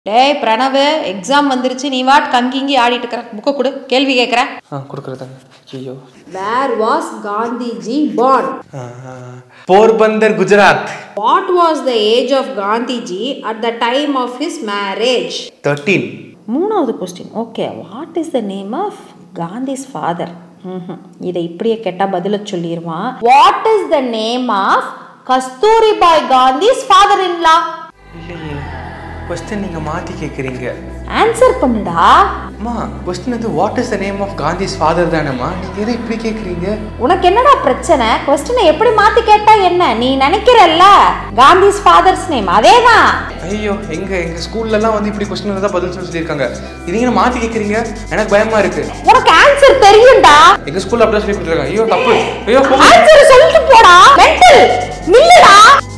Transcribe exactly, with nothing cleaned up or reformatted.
டேய் பிரணவ், எக்ஸாம் வந்துருச்சு, நீ வாட் கங்கிங்கி ஆடிட்டு இருக்கற. புக்கை கொடு, கேள்வி கேட்குறேன். ஆ கொடுக்குறதாங்க. ஐயோ. Where was Gandhiji born? Porbandar, Gujarat. What was the age of Gandhiji at the time of his marriage? Thirteen. மூணாவது question. Okay, what is the name of Gandhi's father? இதை இப்படியே கேட்டால் பதில சொல்லிடுவான். What is the name of Kasturibai Gandhi's father in law? இல்லையே, question நீங்க மாத்தி கேக்குறீங்க. ஆன்சர் பண்ணுடா. அம்மா, கொஸ்டின் வந்து what is the name of Gandhi's father தானேம்மா. நீங்க எதை இப்படி கேக்குறீங்க? உனக்கு என்னடா பிரச்சனை? கொஸ்டினை எப்படி மாத்தி கேட்டா என்ன? நீ நினைக்கிறல்ல காந்திஸ் ஃபாதர்ஸ் நேம் அதேதான். ஐயோ, எங்க எங்க ஸ்கூல்ல எல்லாம் வந்து இப்படி கொஸ்டின் தான் பதில் சொல்லியிருக்காங்க. இதுங்க மாத்தி கேக்குறீங்க, எனக்கு பயமா இருக்கு. உனக்கு ஆன்சர் தெரியும்டா. எங்க ஸ்கூல்ல அப்படியே சொல்லி கொடுத்துருக்காங்க. ஐயோ தப்பு. ஐயோ ஆன்சர் சொல்லிட்டு போடா. மெண்டல் நில்லுடா.